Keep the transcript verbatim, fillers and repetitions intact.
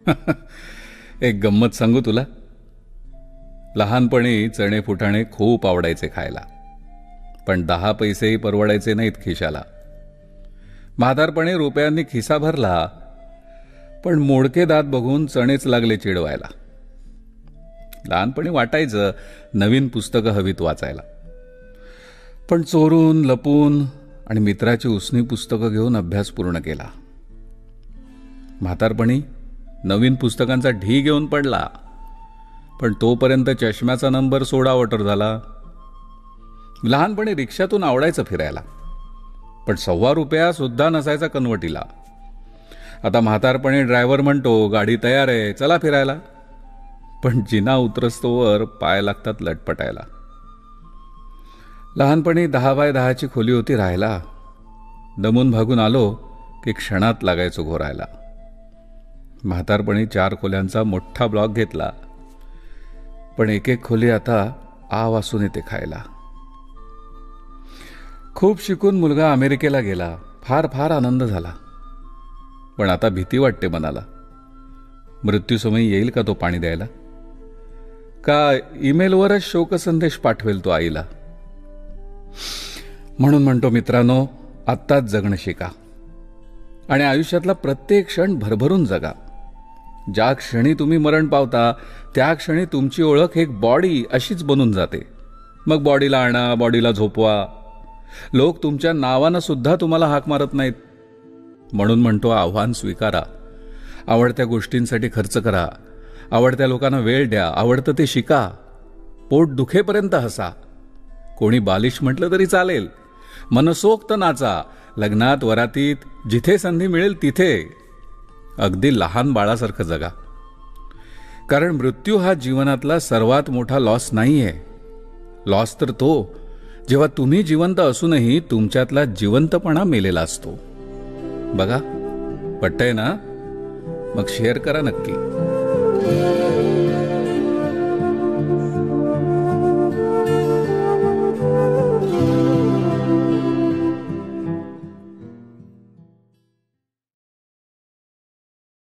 एक गंमत सांगू तुला. लहानपणी चणे फुटाणे खूप आवडायचे खायला, पण दहा पैसेही परवडायचे नाहीत खिशाला. म्हातारपणी रुपयांनी खिसा भरला, पण मोडके दात बघून चणेच लागले चिडवायला. लहानपणी वाटायचं नवीन पुस्तकं हवीत वाचायला, पण चोरून लपून आणि मित्राची उसनी पुस्तकं घेऊन अभ्यास पूर्ण केला. म्हातारपणी नवीन पुस्तकांचा ढीग घेऊन पडला, पण तोपर्यंत चष्म्याचा नंबर सोडा वॉटर झाला. लहानपणी रिक्षातून आवडायचं फिरायला, पण सव्वा रुपया सुद्धा नसायचा कनवटीला. आता म्हातारपणी ड्रायव्हर म्हणतो गाडी तयार आहे, चला फिरायला, पण जिना उतरस्तोवर पाय लागतात लटपटायला. लहानपणी दहा बाय दहाची खोली होती राहायला. दमून भागून आलो की क्षणात लागायचो घोरायला. म्हातारपणी चार खोल्यांचा मोठा ब्लॉक घेतला, पण एक एक खोली आता आ वासून येते खायला. खूप शिकून मुलगा अमेरिकेला गेला, फार फार आनंद झाला, पण आता भीती वाटते मनाला. मृत्यूसमयी येईल का तो पाणी द्यायला, का ईमेलवरच शोकसंदेश पाठवेल तो आईला. म्हणून म्हणतो मित्रांनो, आत्ताच जगणं शिका आणि आयुष्यातला प्रत्येक क्षण भरभरून जगा. ज्या क्षणी तुम्ही मरण पावता त्या क्षणी तुमची ओळख एक बॉडी अशीच बनून जाते. मग बॉडीला आणा, बॉडीला झोपवा. लोक तुमच्या नावानं सुद्धा तुम्हाला हाक मारत नाहीत. म्हणून म्हणतो आव्हान स्वीकारा, आवडत्या गोष्टींसाठी खर्च करा, आवडत्या लोकांना वेळ द्या, आवडतं ते शिका, पोट दुखेपर्यंत हसा. कोणी बालिश म्हटलं तरी चालेल, मनसोक्त नाचा, लग्नात वरातीत जिथे संधी मिळेल तिथे. अगदी लहान बाळासारखं जगा, कारण मृत्यू हा जीवनातला सर्वात मोठा लॉस नाहीये. लॉस तर तो जेव्हा तुम्ही जिवंत असूनही तुमच्यातला जिवंतपणा मेलेला असतो. बघा, पटतंय ना? मग शेअर करा नक्की.